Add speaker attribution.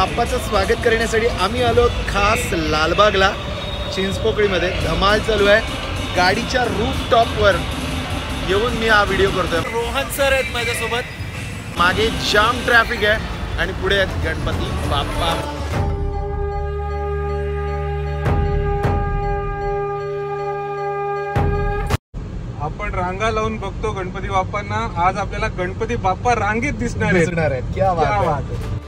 Speaker 1: बाप्पाचं स्वागत करण्यासाठी आम्ही आलो खास लालबागला. चिंचपोकळीमध्ये धमाल चालू आहे. गाडीच्या रूफ टॉपवर येऊन मी हा व्हिडिओ करतोय. रोहन सर आहेत माझ्यासोबत. मागे जाम ट्रॅफिक आहे आणि पुढे आहेत गणपती बाप्पा.
Speaker 2: आपण रांगा लावून बघतो गणपती बाप्पांना. आज आपल्याला गणपती बाप्पा रांगेत दिसणार आहेत.
Speaker 1: क्या बात आहे.